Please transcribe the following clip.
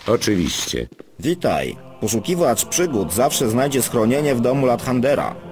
Oczywiście. Witaj. Poszukiwacz przygód zawsze znajdzie schronienie w domu Lathandera.